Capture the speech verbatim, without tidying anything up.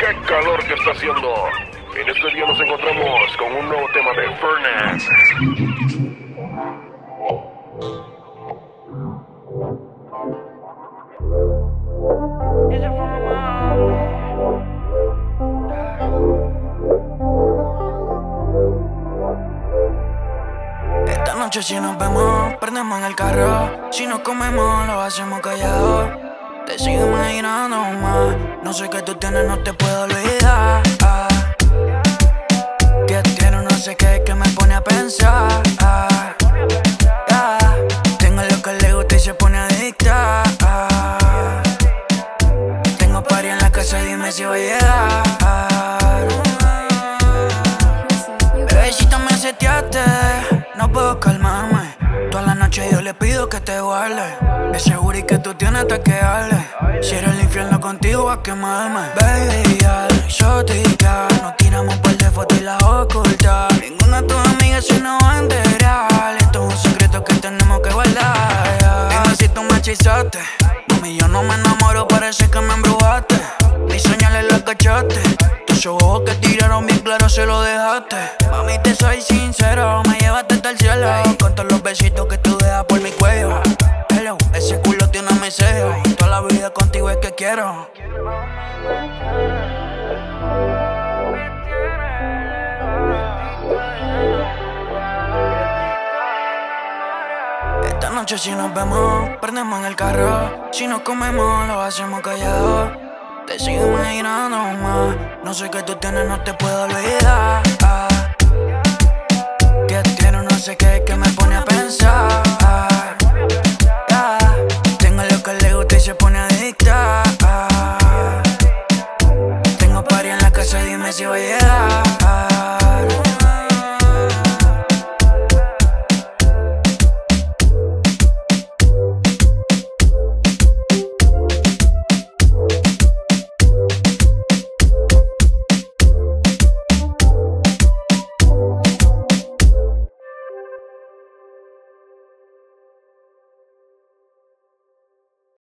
qué calor que está haciendo. En este día nos encontramos con un nuevo tema de Furnace. Esta noche si nos vemos, prendemos en el carro. Si nos comemos, lo hacemos callado. Te sigo imaginando más. No sé qué tú tienes, no te puedo olvidar. Que tiene no sé qué que me pone a pensar. Yeah. Tengo lo que le gusta y se pone adicta. Tengo party en la casa, dime si va a llegar. Bebecita, me seteaste, no puedo calmarme. Toda la noche yo le pido que te guarde. Ese seguro y que tú tienes hasta que hable. Si era el infierno contigo a quemarme. Baby, ya, exótica. Nos tiramos par de fotos y las ocultas. Ninguna de tus amigas se nos va a enterar. Esto es un secreto que tenemos que guardar, yeah. Dime si tú me hechizaste. Mami, yo no me enamoro, parece que me embrujaste. Ni señales la cachaste. Tus ojos que tiraron bien claro se lo dejaste. Mami, te soy sincero, me llevaste hasta el cielo. Con todos los besitos que tú dejas por mi cuello. Hello, ese culo tiene mi sello. Toda la vida contigo es que quiero. Esta noche si nos vemos, prendemos en el carro. Si nos comemos, lo hacemos callado. Te sigo imaginando más. No sé qué tú tienes, no te puedo olvidar. Que tiene no sé qué que me pone a pensar. Yeah. Tengo lo que le gusta y se pone adicta. Tengo party en la casa, dime si va a llegar.